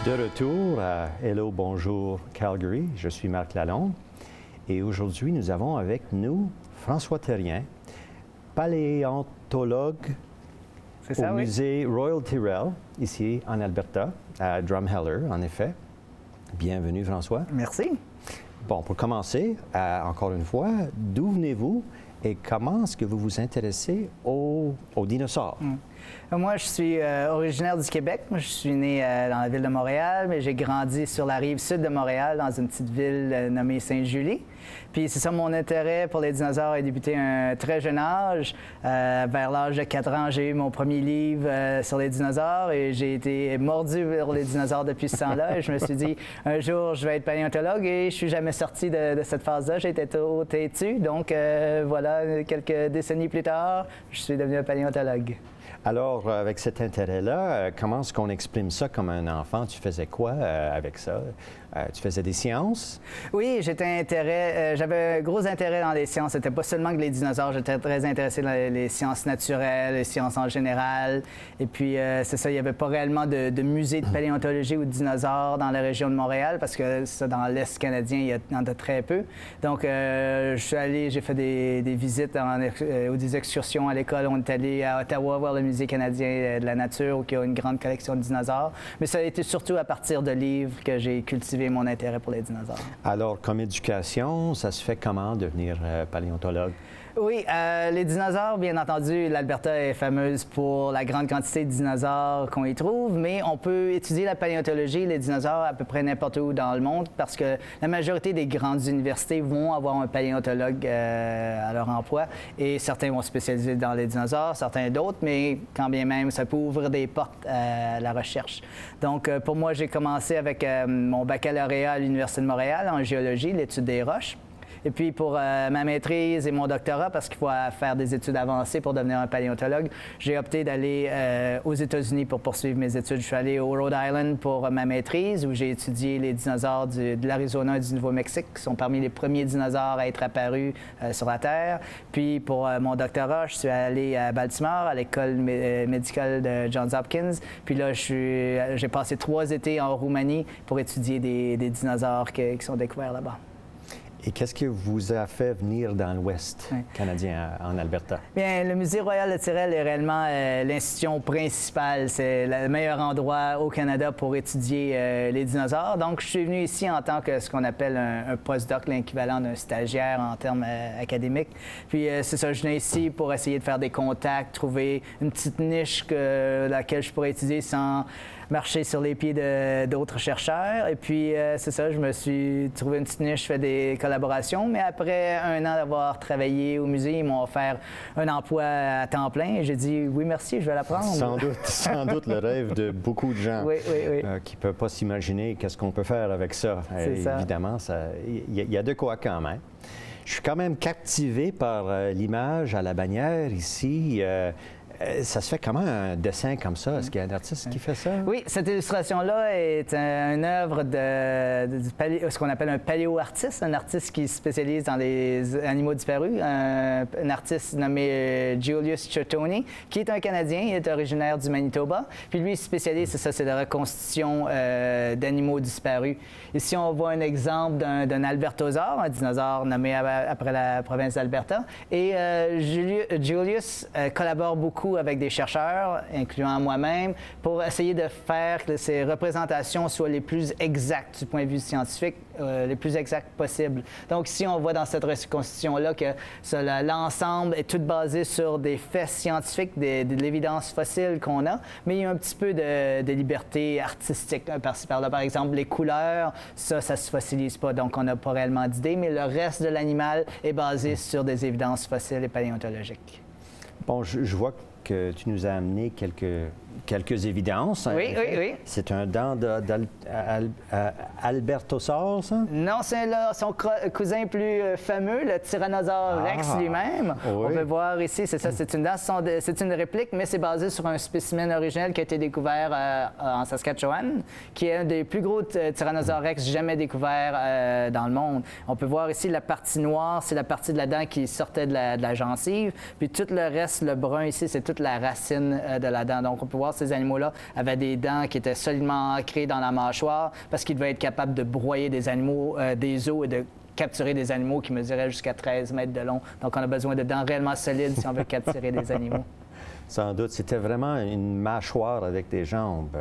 De retour à Hello, bonjour Calgary, je suis Marc Lalonde et aujourd'hui nous avons avec nous François Terrien, paléontologue au musée Royal Tyrrell, ici en Alberta, à Drumheller en effet. Bienvenue François. Merci. Bon, pour commencer, encore une fois, d'où venez-vous et comment est-ce que vous vous intéressez aux dinosaures? Moi, je suis originaire du Québec. Moi, je suis né dans la ville de Montréal, mais j'ai grandi sur la rive sud de Montréal, dans une petite ville nommée Sainte-Julie. Puis c'est ça, mon intérêt pour les dinosaures a débuté à un très jeune âge. Vers l'âge de 4 ans, j'ai eu mon premier livre sur les dinosaures et j'ai été mordu par les dinosaures depuis ce temps-là. Et je me suis dit, un jour, je vais être paléontologue et je suis jamais sorti de cette phase-là. J'ai été trop têtu. Donc, voilà, quelques décennies plus tard, je suis devenu un paléontologue. Alors, avec cet intérêt-là, comment est-ce qu'on exprime ça comme un enfant? Tu faisais quoi avec ça? Tu faisais des sciences? Oui, j'avais un gros intérêt dans les sciences. C'était pas seulement que les dinosaures, j'étais très intéressé dans les sciences naturelles, les sciences en général. Et puis, c'est ça, il n'y avait pas réellement de musée de paléontologie ou de dinosaures dans la région de Montréal, parce que ça, dans l'Est canadien, il y en a très peu. Donc, je suis allé, j'ai fait des visites ou des excursions à l'école. On est allé à Ottawa voir le musée canadien de la nature, où il y a une grande collection de dinosaures. Mais ça a été surtout à partir de livres que j'ai cultivé mon intérêt pour les dinosaures. Alors, comme éducation, ça se fait comment devenir paléontologue? Oui, les dinosaures, bien entendu, l'Alberta est fameuse pour la grande quantité de dinosaures qu'on y trouve, mais on peut étudier la paléontologie, les dinosaures, à peu près n'importe où dans le monde, parce que la majorité des grandes universités vont avoir un paléontologue à leur emploi, et certains vont se spécialiser dans les dinosaures, certains d'autres, mais quand bien même, ça peut ouvrir des portes à la recherche. Donc, pour moi, j'ai commencé avec mon baccalauréat à l'Université de Montréal en géologie, l'étude des roches. Et puis pour ma maîtrise et mon doctorat, parce qu'il faut faire des études avancées pour devenir un paléontologue, j'ai opté d'aller aux États-Unis pour poursuivre mes études. Je suis allé au Rhode Island pour ma maîtrise, où j'ai étudié les dinosaures de l'Arizona et du Nouveau-Mexique, qui sont parmi les premiers dinosaures à être apparus sur la Terre. Puis pour mon doctorat, je suis allé à Baltimore, à l'école médicale de Johns Hopkins. Puis là, j'ai passé 3 étés en Roumanie pour étudier des dinosaures qui sont découverts là-bas. Et qu'est-ce qui vous a fait venir dans l'Ouest canadien, en Alberta? Bien, le Musée Royal de Tyrrell est réellement l'institution principale. C'est le meilleur endroit au Canada pour étudier les dinosaures. Donc, je suis venu ici en tant que ce qu'on appelle un postdoc, l'équivalent d'un stagiaire en termes académiques. Puis, c'est ça, je viens ici pour essayer de faire des contacts, trouver une petite niche laquelle je pourrais étudier sans marcher sur les pieds d'autres chercheurs. Et puis, c'est ça, je me suis trouvé une petite niche, je fais des collaborations. Mais après 1 an d'avoir travaillé au musée, ils m'ont offert un emploi à temps plein. Et j'ai dit, oui, merci, je vais la prendre. Sans doute le rêve de beaucoup de gens qui ne peuvent pas s'imaginer qu'est-ce qu'on peut faire avec ça. Évidemment, il y a de quoi quand même. Je suis quand même captivé par l'image à la bannière ici. Ça se fait comment un dessin comme ça? Est-ce qu'il y a un artiste qui fait ça? Oui, cette illustration-là est une œuvre de ce qu'on appelle un paléo-artiste, un artiste qui se spécialise dans les animaux disparus, un artiste nommé Julius Chertoni, qui est un Canadien, il est originaire du Manitoba. Puis lui, il se spécialise, c'est la reconstitution d'animaux disparus. Ici, on voit un exemple d'un albertosaure, un dinosaure nommé après la province d'Alberta. Et Julius collabore beaucoup avec des chercheurs, incluant moi-même, pour essayer de faire que ces représentations soient les plus exactes du point de vue scientifique, les plus exactes possibles. Donc ici, on voit dans cette reconstitution-là que l'ensemble est tout basé sur des faits scientifiques, de l'évidence fossile qu'on a, mais il y a un petit peu de liberté artistique par-ci par-là. Par exemple, les couleurs, ça se fossilise pas, donc on n'a pas réellement d'idée, mais le reste de l'animal est basé sur des évidences fossiles et paléontologiques. Bon, je vois que tu nous as amené quelques évidences. Oui. C'est un dent d'Albertosaure, ça? Non, c'est son cousin plus fameux, le Tyrannosaure Rex lui-même. Oui. On peut voir ici, c'est ça, c'est une dent, c'est une réplique, mais c'est basé sur un spécimen originel qui a été découvert en Saskatchewan, qui est un des plus gros Tyrannosaure Rex jamais découvert dans le monde. On peut voir ici la partie noire, c'est la partie de la dent qui sortait de la gencive, puis tout le reste, le brun ici, c'est tout toute la racine de la dent. Donc, on peut voir que ces animaux-là avaient des dents qui étaient solidement ancrées dans la mâchoire parce qu'ils devaient être capables de broyer des animaux, des os et de capturer des animaux qui mesuraient jusqu'à 13 mètres de long. Donc, on a besoin de dents réellement solides si on veut capturer des animaux. Sans doute. C'était vraiment une mâchoire avec des jambes.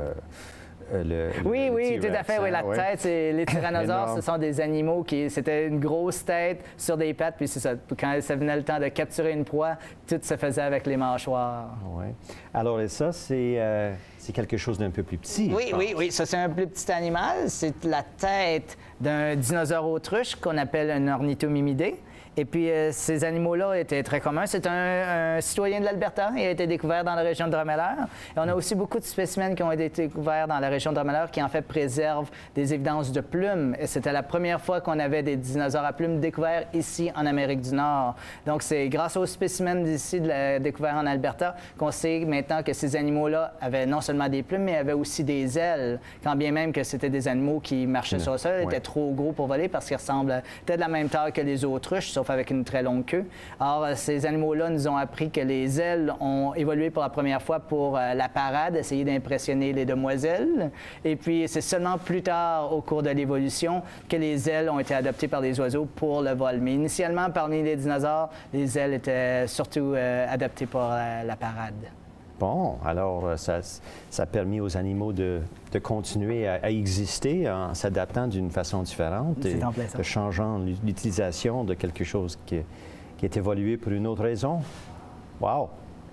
Oui, tout à fait. Oui, la tête, les tyrannosaures, ce sont des animaux qui... C'était une grosse tête sur des pattes, puis c'est ça. Quand ça venait le temps de capturer une proie, tout se faisait avec les mâchoires. Oui. Alors, et ça, c'est quelque chose d'un peu plus petit. Oui. Ça, c'est un plus petit animal. C'est la tête d'un dinosaure autruche qu'on appelle un ornithomimidé. Et puis, ces animaux-là étaient très communs. C'est un citoyen de l'Alberta. Il a été découvert dans la région de Drumheller. Et on a aussi beaucoup de spécimens qui ont été découverts dans la région de Drumheller qui, en fait, préservent des évidences de plumes. Et c'était la première fois qu'on avait des dinosaures à plumes découverts ici, en Amérique du Nord. Donc, c'est grâce aux spécimens d'ici, découverts en Alberta, qu'on sait maintenant que ces animaux-là avaient non seulement des plumes, mais avaient aussi des ailes. Quand bien même que c'était des animaux qui marchaient sur le sol, étaient trop gros pour voler parce qu'ils ressemblent peut-être de la même taille que les autruches, sauf avec une très longue queue. Alors, ces animaux-là nous ont appris que les ailes ont évolué pour la première fois pour la parade, essayer d'impressionner les demoiselles. Et puis, c'est seulement plus tard, au cours de l'évolution, que les ailes ont été adoptées par les oiseaux pour le vol. Mais initialement, parmi les dinosaures, les ailes étaient surtout adaptées pour la parade. Bon, alors ça a permis aux animaux de continuer à exister en s'adaptant d'une façon différente et de changeant l'utilisation de quelque chose qui est évolué pour une autre raison. Wow!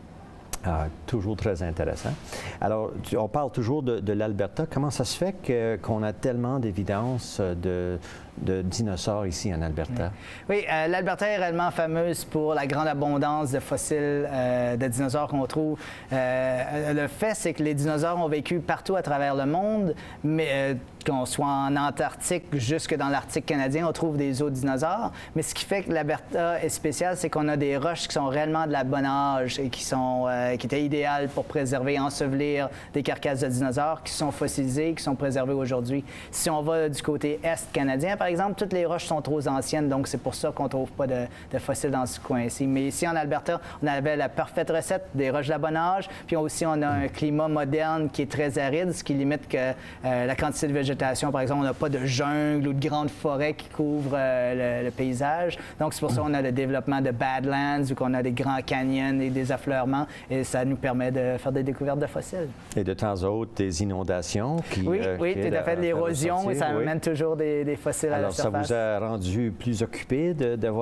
Toujours très intéressant. Alors, on parle toujours de l'Alberta. Comment ça se fait qu'on a tellement d'évidence de dinosaures ici en Alberta? Oui, l'Alberta est réellement fameuse pour la grande abondance de fossiles de dinosaures qu'on trouve. Le fait, c'est que les dinosaures ont vécu partout à travers le monde, mais qu'on soit en Antarctique jusque dans l'Arctique canadien, on trouve des autres dinosaures. Mais ce qui fait que l'Alberta est spécial, c'est qu'on a des roches qui sont réellement de la bonne âge et qui étaient idéales pour préserver, ensevelir des carcasses de dinosaures qui sont fossilisées, qui sont préservées aujourd'hui. Si on va du côté est canadien, par exemple, toutes les roches sont trop anciennes, donc c'est pour ça qu'on ne trouve pas de fossiles dans ce coin-ci. Mais ici, en Alberta, on avait la parfaite recette des roches de la bonne âge, puis aussi on a un climat moderne qui est très aride, ce qui limite que la quantité de végétation, par exemple, on n'a pas de jungle ou de grandes forêts qui couvrent le paysage. Donc c'est pour ça qu'on a le développement de Badlands, où on a des grands canyons et des affleurements, et ça nous permet de faire des découvertes de fossiles. Et de temps à autre, des inondations qui... Oui, tout à fait, de l'érosion, et ça amène toujours des fossiles à la surface. Alors, ça vous a rendu plus occupé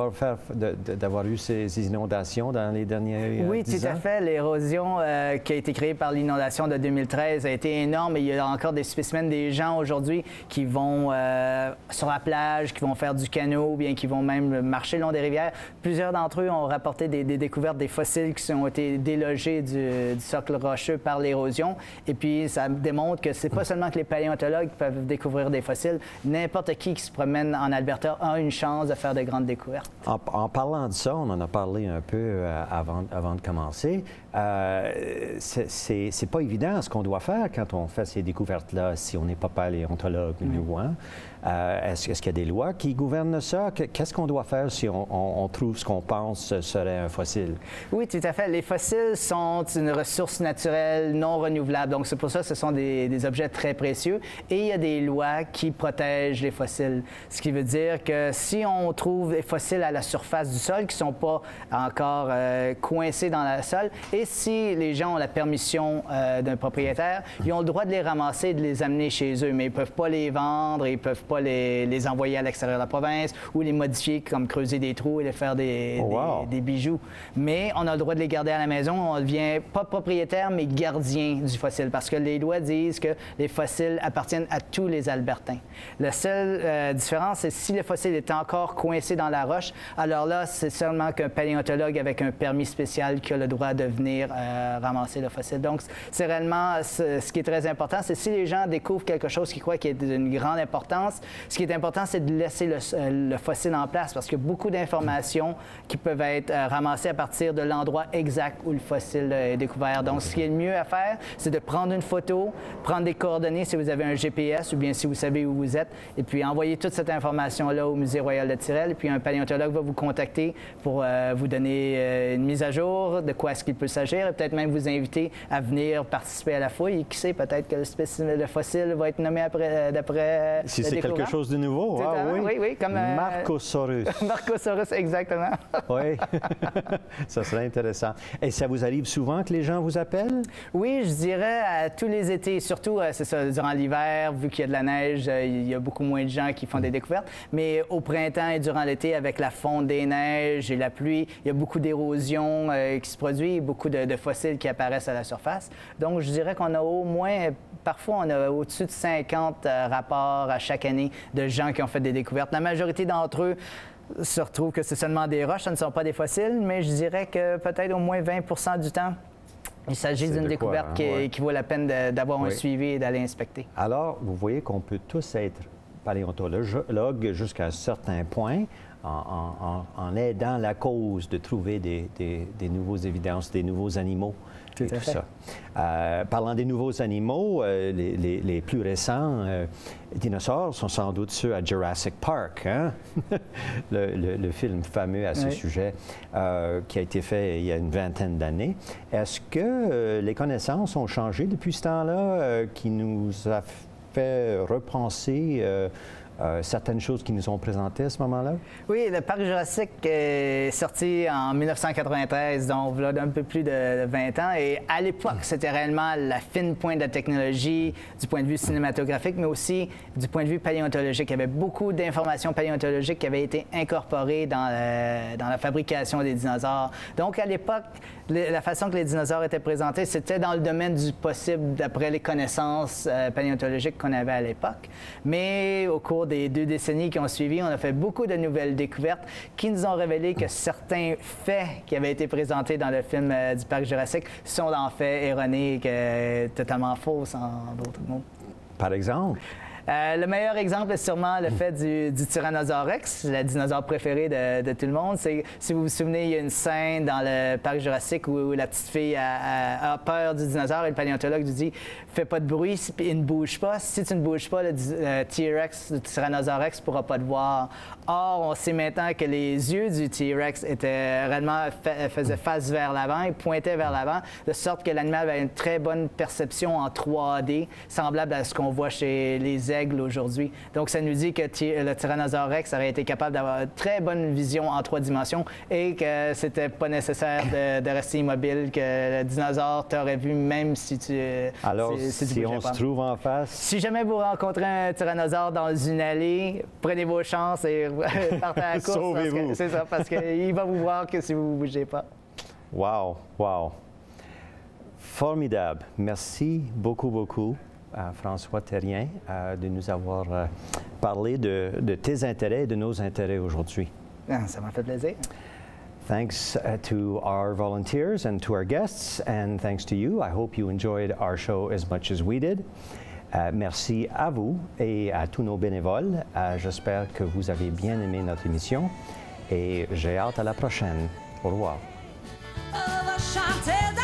d'avoir eu ces inondations dans les derniers 10 ans? Oui, tout à fait. L'érosion qui a été créée par l'inondation de 2013 a été énorme, et il y a encore des spécimens des gens aujourd'hui qui vont sur la plage, qui vont faire du canot, ou bien qui vont même marcher le long des rivières. Plusieurs d'entre eux ont rapporté des découvertes des fossiles qui ont été délogés du socle rocheux par l'érosion. Et puis, ça démontre que c'est pas seulement que les paléontologues peuvent découvrir des fossiles. N'importe qui se promène en Alberta a une chance de faire de grandes découvertes. En parlant de ça, on en a parlé un peu avant de commencer. C'est pas évident ce qu'on doit faire quand on fait ces découvertes-là, si on n'est pas paléontologue, nous, hein? Est-ce qu'il y a des lois qui gouvernent ça? Qu'est-ce qu'on doit faire si on trouve ce qu'on pense serait un fossile? Oui, tout à fait. Les fossiles sont une ressource naturelle non renouvelable. Donc, c'est pour ça que ce sont des objets très précieux. Et il y a des lois qui protègent les fossiles. Ce qui veut dire que si on trouve des fossiles à la surface du sol qui ne sont pas encore coincés dans le sol, et si les gens ont la permission d'un propriétaire, ils ont le droit de les ramasser et de les amener chez eux. Mais ils ne peuvent pas les vendre, ils ne peuvent pas les envoyer à l'extérieur de la province ou les modifier comme creuser des trous et les faire des bijoux. Mais on a le droit de les garder à la maison. On ne devient pas propriétaire, mais gardien du fossile parce que les lois disent que les fossiles appartiennent à tous les Albertains. La seule différence, c'est si le fossile est encore coincé dans la roche, alors là, c'est seulement qu'un paléontologue avec un permis spécial qui a le droit de venir ramasser le fossile. Donc, c'est réellement ce qui est très important, c'est si les gens découvrent quelque chose qu'ils croient qui est d'une grande importance, surface. Ce qui est important, c'est de laisser le fossile en place parce qu'il y a beaucoup d'informations qui peuvent être ramassées à partir de l'endroit exact où le fossile est découvert. Donc, ce qui est le mieux à faire, c'est de prendre une photo, prendre des coordonnées si vous avez un GPS ou bien si vous savez où vous êtes, et puis envoyer toute cette information-là au Musée royal de Tyrrell. Et puis, un paléontologue va vous contacter pour vous donner une mise à jour de quoi est-ce qu'il peut s'agir et peut-être même vous inviter à venir participer à la fouille. Et qui sait, peut-être que le fossile va être nommé d'après si c'est quelque chose de nouveau. Ah, oui, comme Marcosaurus. Marcosaurus, exactement. Oui, ça serait intéressant. Et ça vous arrive souvent que les gens vous appellent? Oui, je dirais à tous les étés. Surtout, c'est ça, durant l'hiver, vu qu'il y a de la neige, il y a beaucoup moins de gens qui font des découvertes. Mais au printemps et durant l'été, avec la fonte des neiges et la pluie, il y a beaucoup d'érosion qui se produit, beaucoup de fossiles qui apparaissent à la surface. Donc, je dirais qu'on a au moins, parfois, on a au-dessus de 50 rapports à chaque année de gens qui ont fait des découvertes. La majorité d'entre eux se retrouvent que c'est seulement des roches, ce ne sont pas des fossiles, mais je dirais que peut-être au moins 20 du temps, il s'agit d'une découverte qui vaut la peine d'avoir un suivi et d'aller inspecter. Alors, vous voyez qu'on peut tous être paléontologue jusqu'à un certain point en aidant la cause de trouver des nouvelles évidences, des nouveaux animaux. Tout ça. Parlant des nouveaux animaux, les plus récents dinosaures sont sans doute ceux à Jurassic Park, hein? le film fameux à ce sujet qui a été fait il y a une vingtaine d'années. Est-ce que les connaissances ont changé depuis ce temps-là, qui nous a fait repenser certaines choses qui nous ont présentées à ce moment-là? Oui, le parc Jurassique est sorti en 1993, donc il y a un peu plus de 20 ans. Et à l'époque, c'était réellement la fine pointe de la technologie du point de vue cinématographique, mais aussi du point de vue paléontologique. Il y avait beaucoup d'informations paléontologiques qui avaient été incorporées dans la fabrication des dinosaures. Donc, à l'époque, la façon que les dinosaures étaient présentés, c'était dans le domaine du possible d'après les connaissances paléontologiques qu'on avait à l'époque. Mais au cours des 2 décennies qui ont suivi, on a fait beaucoup de nouvelles découvertes qui nous ont révélé que certains faits qui avaient été présentés dans le film du parc Jurassique sont en fait erronés et totalement fausses, en d'autres mots. Par exemple? Le meilleur exemple est sûrement le fait du Tyrannosaure Rex, le dinosaure préféré de tout le monde. Si vous vous souvenez, il y a une scène dans le parc Jurassique où la petite fille a peur du dinosaure et le paléontologue lui dit « Fais pas de bruit, il ne bouge pas. Si tu ne bouges pas, le T-Rex, le Tyrannosaure Rex, ne pourra pas te voir. » Or, on sait maintenant que les yeux du T-Rex faisaient face vers l'avant, ils pointaient vers l'avant, de sorte que l'animal avait une très bonne perception en 3D, semblable à ce qu'on voit chez les aigles aujourd'hui. Donc, ça nous dit que le Tyrannosaure Rex aurait été capable d'avoir une très bonne vision en 3 dimensions et que c'était pas nécessaire de rester immobile, que le dinosaure t'aurait vu même si tu... Alors, si on se trouve en face... Si jamais vous rencontrez un tyrannosaure dans une allée, prenez vos chances et partez à la course. Sauvez-vous. C'est ça, parce qu'il va vous voir que si vous ne bougez pas. Wow, wow. Formidable. Merci beaucoup à François Terrien de nous avoir parlé de tes intérêts et de nos intérêts aujourd'hui. Ça m'a fait plaisir. Thanks to our volunteers and to our guests, and thanks to you. I hope you enjoyed our show as much as we did. Merci à vous et à tous nos bénévoles. J'espère que vous avez bien aimé notre émission et j'ai hâte à la prochaine. Au revoir.